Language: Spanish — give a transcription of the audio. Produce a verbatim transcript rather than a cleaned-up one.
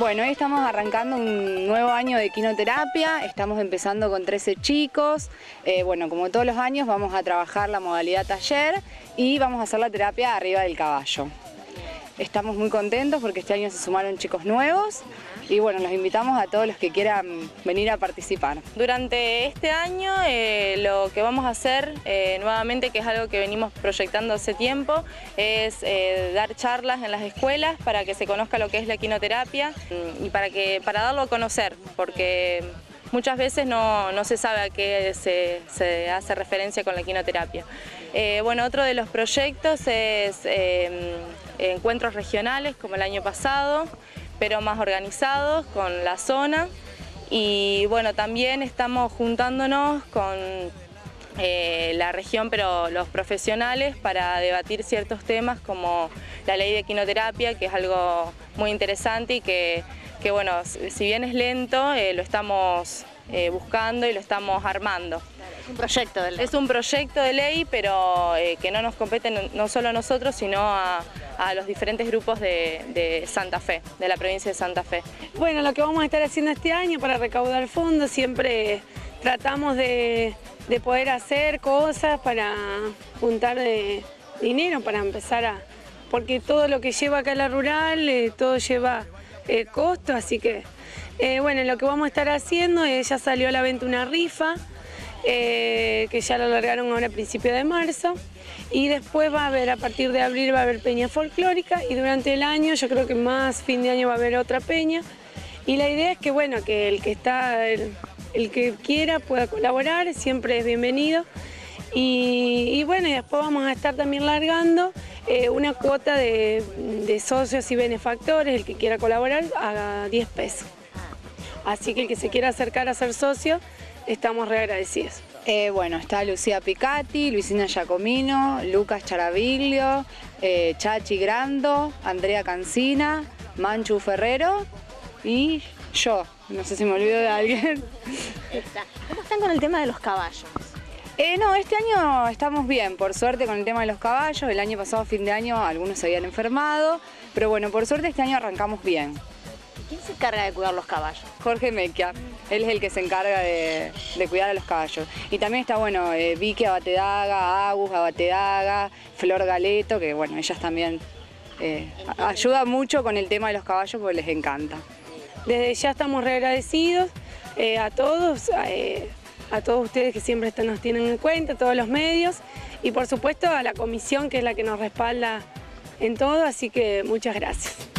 Bueno, hoy estamos arrancando un nuevo año de equinoterapia, estamos empezando con trece chicos, eh, bueno, como todos los años vamos a trabajar la modalidad taller y vamos a hacer la terapia arriba del caballo. Estamos muy contentos porque este año se sumaron chicos nuevos y bueno, los invitamos a todos los que quieran venir a participar. Durante este año eh, lo que vamos a hacer eh, nuevamente, que es algo que venimos proyectando hace tiempo, es eh, dar charlas en las escuelas para que se conozca lo que es la equinoterapia y para, que, para darlo a conocer, porque muchas veces no, no se sabe a qué se, se hace referencia con la equinoterapia. Eh, bueno, otro de los proyectos es eh, encuentros regionales como el año pasado, pero más organizados con la zona, y bueno, también estamos juntándonos con eh, la región, pero los profesionales, para debatir ciertos temas como la ley de equinoterapia, que es algo muy interesante y que, que bueno, si bien es lento, eh, lo estamos eh, buscando y lo estamos armando. Es un proyecto de ley. Es un proyecto de ley, pero eh, que no nos compete no solo a nosotros, sino a, a los diferentes grupos de, de Santa Fe, de la provincia de Santa Fe. Bueno, lo que vamos a estar haciendo este año para recaudar fondos, siempre tratamos de, de poder hacer cosas para juntar de dinero, para empezar a... porque todo lo que lleva acá a la rural, eh, todo lleva eh, costo, así que... Eh, bueno, lo que vamos a estar haciendo es, ya salió a la venta una rifa, Eh, que ya lo largaron ahora a principios de marzo, y después va a haber, a partir de abril va a haber peña folclórica, y durante el año, yo creo que más fin de año va a haber otra peña, y la idea es que bueno, que el que está, el, el que quiera pueda colaborar, siempre es bienvenido, y, y bueno, y después vamos a estar también largando eh, una cuota de, de socios y benefactores, el que quiera colaborar, a diez pesos. Así que el que se quiera acercar a ser socio, estamos re agradecidos. Eh, bueno, está Lucía Picati, Luisina Giacomino, Lucas Charaviglio, eh, Chachi Grando, Andrea Cancina, Manchu Ferrero y yo. No sé si me olvido de alguien. ¿Cómo están con el tema de los caballos? Eh, no, este año estamos bien, por suerte, con el tema de los caballos. El año pasado, fin de año, algunos se habían enfermado, pero bueno, por suerte este año arrancamos bien. ¿Quién se encarga de cuidar los caballos? Jorge Mequia, él es el que se encarga de, de cuidar a los caballos. Y también está, bueno, eh, Vicky Abatedaga, Agus Abatedaga, Flor Galeto, que bueno, ellas también eh, ayudan mucho con el tema de los caballos porque les encanta. Desde ya estamos re agradecidos eh, a todos, eh, a todos ustedes que siempre están, nos tienen en cuenta, a todos los medios, y por supuesto a la comisión, que es la que nos respalda en todo, así que muchas gracias.